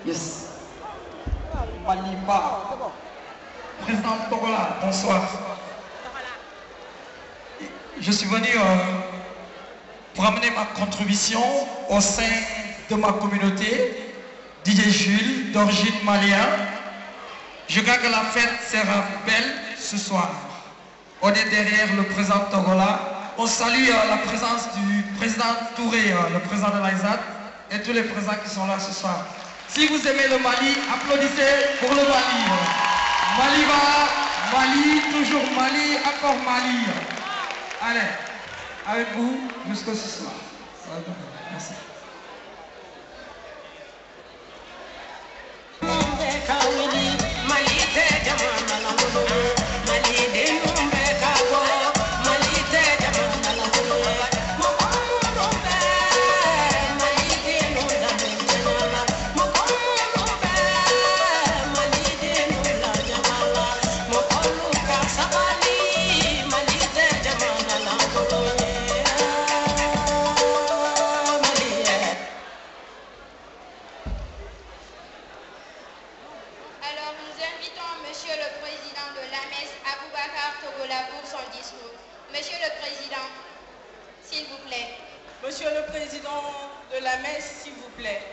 Yes. Maliba. Président Togola, bonsoir. Je suis venu pour amener ma contribution au sein de ma communauté, DJ Jules, d'origine malienne. Je crois que la fête sera belle ce soir. On est derrière le président Togola. On salue la présence du président Touré, le président de l'Aïsat, et tous les présidents qui sont là ce soir. Si vous aimez le Mali, applaudissez pour le Mali. Mali va, Mali, toujours Mali, encore Mali. Allez, avec vous jusqu'au ce soir. Merci. Monsieur le Président, s'il vous plaît. Monsieur le Président de la messe, s'il vous plaît.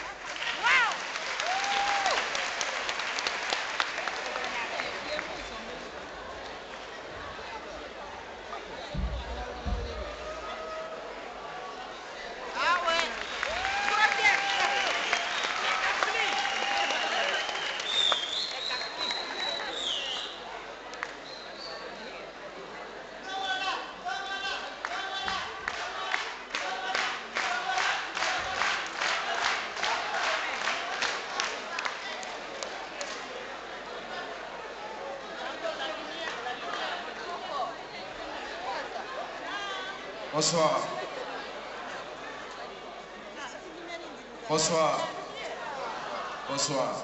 Bonsoir. Bonsoir. Bonsoir.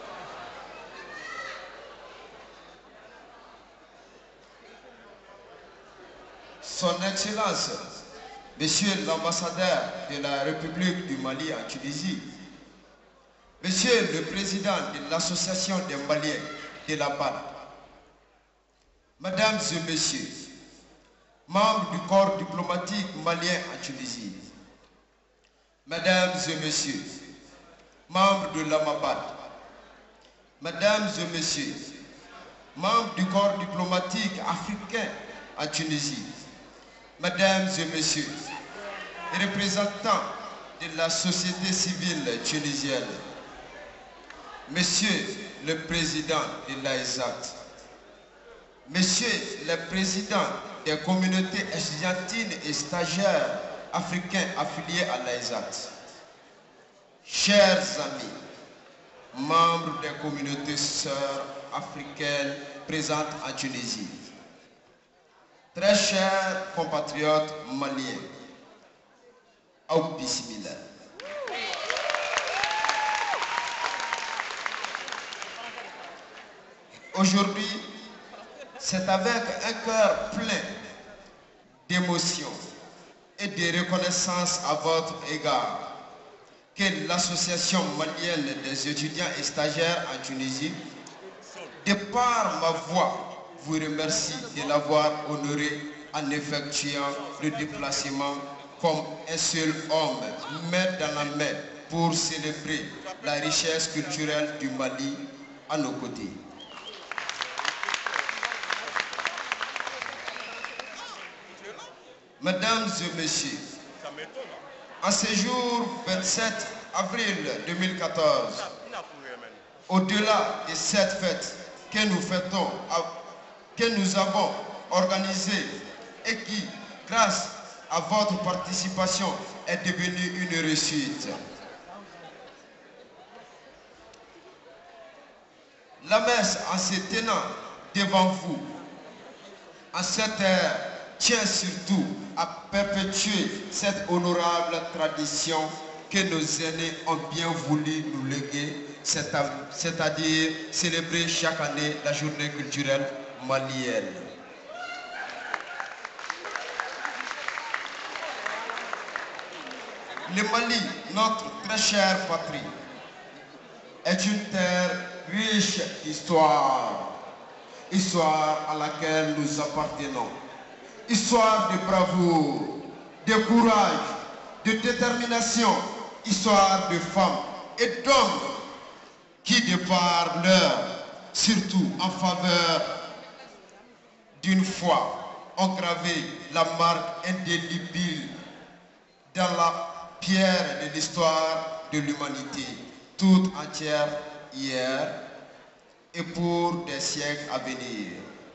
Son Excellence, Monsieur l'ambassadeur de la République du Mali en Tunisie, Monsieur le Président de l'Association des Maliens de la BAD, Mesdames et Messieurs, membres du corps diplomatique malien en Tunisie, Mesdames et Messieurs, membres de l'AMABAD, Mesdames et Messieurs, membres du corps diplomatique africain en Tunisie, Mesdames et Messieurs, représentants de la société civile tunisienne, Monsieur le Président de l'AESAT, Monsieur le Président des communautés estudiantines et stagiaires africains affiliés à l'AESAT, chers amis, membres des communautés sœurs africaines présentes en Tunisie, très chers compatriotes maliens, Aoudi similaire. Aujourd'hui, c'est avec un cœur plein d'émotion et de reconnaissance à votre égard que l'Association malienne des étudiants et stagiaires en Tunisie, de par ma voix, vous remercie de l'avoir honoré en effectuant le déplacement comme un seul homme, main dans la main, pour célébrer la richesse culturelle du Mali à nos côtés. Mesdames et Messieurs, en ce jour 27 avril 2014, au-delà de cette fête que nous fêtons, que nous avons organisée et qui, grâce à votre participation, est devenue une réussite. La messe, en se tenant devant vous, en cette ère, tient surtout à perpétuer cette honorable tradition que nos aînés ont bien voulu nous léguer, c'est-à-dire célébrer chaque année la journée culturelle malienne. Le Mali, notre très chère patrie, est une terre riche d'histoire. Histoire à laquelle nous appartenons. Histoire de bravoure, de courage, de détermination. Histoire de femmes et d'hommes qui, de par leur, surtout en faveur d'une foi, ont gravé la marque indélébile dans la pierre de l'histoire de l'humanité toute entière hier et pour des siècles à venir.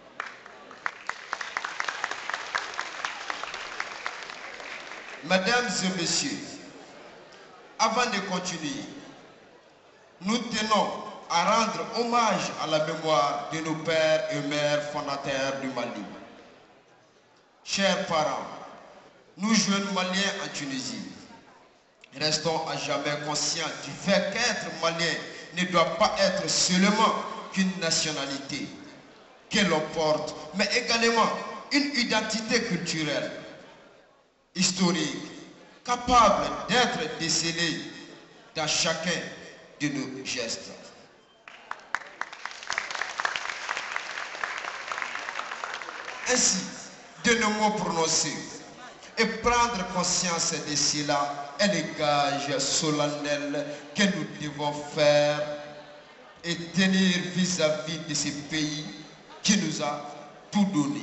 Mesdames et messieurs, avant de continuer, nous tenons à rendre hommage à la mémoire de nos pères et mères fondateurs du Mali. Chers parents, nous jeunes Maliens en Tunisie, restons à jamais conscients du fait qu'être Malien ne doit pas être seulement qu'une nationalité que l'on porte, mais également une identité culturelle, historique, capable d'être décelée dans chacun de nos gestes. Ainsi, de nos mots prononcés et prendre conscience de cela est le gage solennel que nous devons faire et tenir vis-à-vis de ce pays qui nous a tout donné.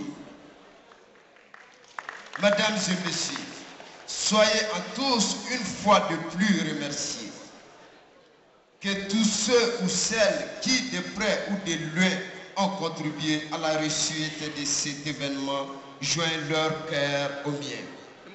Mesdames et messieurs, soyez en tous une fois de plus remerciés. Que tous ceux ou celles qui, de près ou de loin, ont contribué à la réussite de cet événement joignent leur cœur au mien.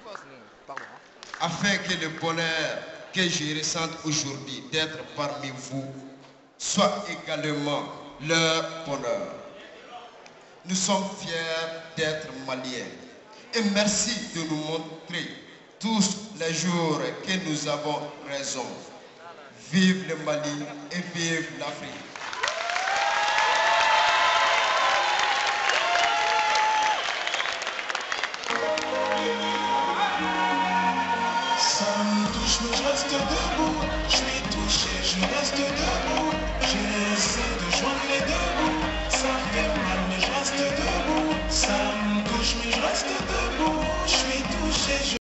Afin que le bonheur que je ressens aujourd'hui d'être parmi vous soit également leur bonheur. Nous sommes fiers d'être Maliens et merci de nous montrer tous les jours que nous avons raison. Vive le Mali et vive l'Afrique.